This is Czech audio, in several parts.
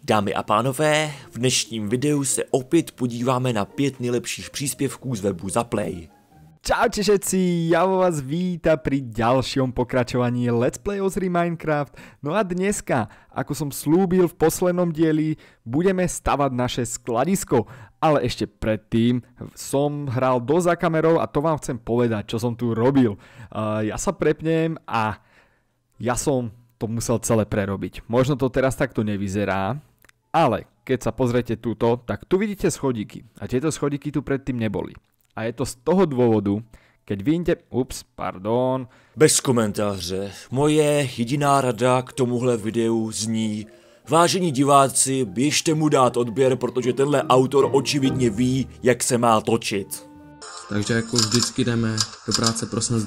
Dámy a pánové, v dnešním videu se opět podíváme na 5 nejlepších příspěvků z webu Zaplay. Čaute všetci, ja vás vítam pri ďalšom pokračovaní Let's Play Ozzy Minecraft. No a dneska, ako som slúbil v poslednom dieli, budeme stavať naše skladisko. Ale ešte predtým som hral dosť za kamerou a to vám chcem povedať, čo som tu robil. Ja sa prepnem a ja som to musel celé prerobiť. Možno to teraz takto nevyzerá, ale keď sa pozriete túto, tak tu vidíte schodíky. A tieto schodíky tu predtým neboli. A je to z toho důvodu, keď vidíte, Bez komentáře. Moje jediná rada k tomuhle videu zní: vážení diváci, běžte mu dát odběr, protože tenhle autor očividně ví, jak se má točit. Takže jako vždycky jdeme do práce prosím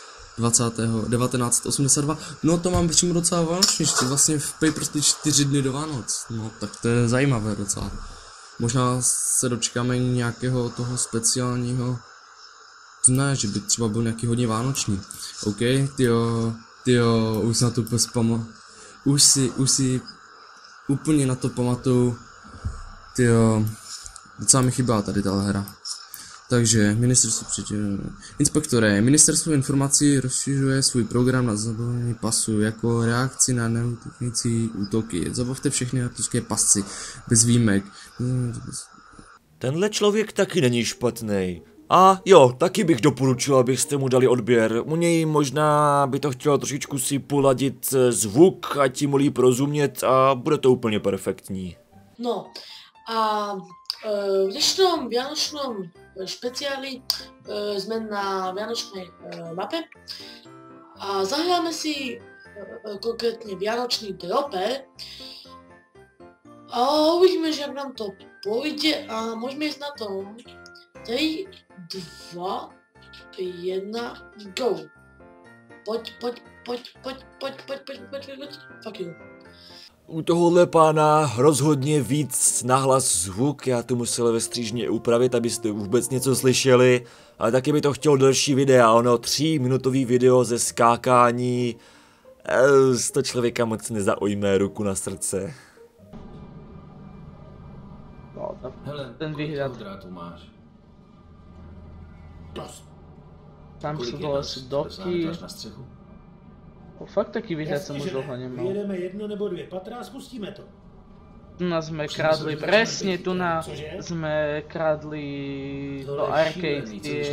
1982. No to mám přímo docela vánoční, vlastně v Papers 4 dny do Vánoc. No tak to je zajímavé docela. Možná se dočkáme nějakého toho speciálního dne, že by třeba byl nějaký hodně vánoční. OK, tyjo, už na to už si úplně na to pamatuju. Tyjo, docela mi chybá tady ta hra. Takže Ministerstvo informací rozšiřuje svůj program na zabavení pasu jako reakci na neútočnící útoky. Zabavte všechny ruské pasci, bez výjimek. Tenhle člověk taky není špatný. A jo, taky bych doporučil, abyste mu dali odběr. U něj možná by to chtělo trošičku si poladit zvuk a tím líp rozumět a bude to úplně perfektní. No a v dnešnom vianočnom špeciáli sme na vianočnej mape a zahráme si konkrétne vianočný drope a uvidíme, že ak nám to pôjde a môžeme ísť na to. 3, 2, 1, go! Poď. Fuck you. U tohohle pána rozhodně víc nahlas zvuk, já to musel ve střížně upravit, abyste vůbec něco slyšeli, ale taky by to chtělo delší videa, ono 3-minutový video ze skákání, to člověka moc nezaujme, ruku na srdce. No, hele, ten výhľad. Drátu máš? Dost. Tam sú dole sú doky. Na střechu? Fakt taký výhľad som už dlho nemal. Vyjedeme 1 nebo 2 patra a spustíme to. Tu nás sme kradli, presne tu nás sme kradli do arcade tie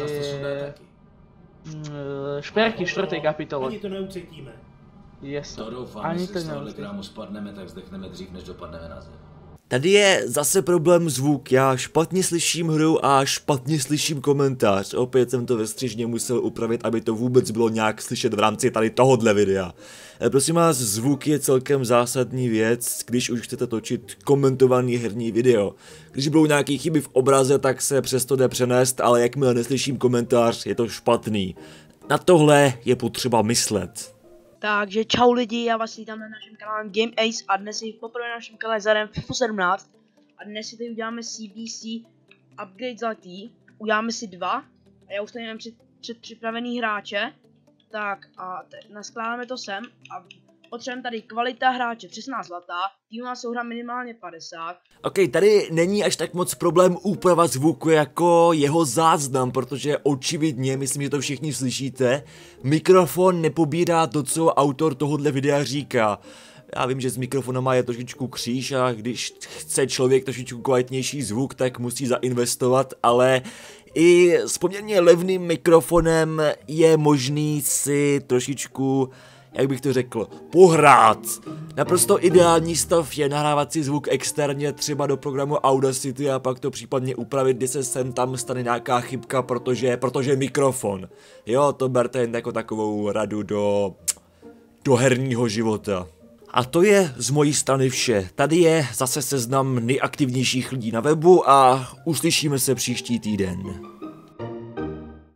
šperky v 4. kapitole. Ani to neucítíme. Jasne, To doufám, ani jestli to z tohohle neucítime. krámu spadneme, tak zdechneme dřív, než dopadneme na zem. Tady je zase problém zvuk, já špatně slyším hru a špatně slyším komentář. Opět jsem to ve střižně musel upravit, aby to vůbec bylo nějak slyšet v rámci tady tohodle videa. Prosím vás, zvuk je celkem zásadní věc, když už chcete točit komentovaný herní video. Když budou nějaké chyby v obraze, tak se přesto jde přenést, ale jakmile neslyším komentář, je to špatný. Na tohle je potřeba myslet. Takže čau lidi, já vás vítám na našem kanále Game Ace a dnes si poprvé na našem kanále zadem FIFA 17 a dnes si tady uděláme CBC upgrade zlatý, uděláme si 2 a já už tady mám předpřipravený hráče, tak a naskládáme to sem a potřebujeme tady kvalita hráče 16 zlatá, týmová souhra minimálně 50. Ok, tady není až tak moc problém úprava zvuku jako jeho záznam, protože očividně, myslím, že to všichni slyšíte, mikrofon nepobírá to, co autor tohohle videa říká. Já vím, že s mikrofonama je trošičku kříž a když chce člověk trošičku kvalitnější zvuk, tak musí zainvestovat, ale i s poměrně levným mikrofonem je možný si trošičku, jak bych to řekl, pohrát. Naprosto ideální stav je nahrávat si zvuk externě třeba do programu Audacity a pak to případně upravit, kdy se sem tam stane nějaká chybka, protože mikrofon. Jo, to berte jen jako takovou radu do herního života. A to je z mojí strany vše. Tady je zase seznam nejaktivnějších lidí na webu a uslyšíme se příští týden.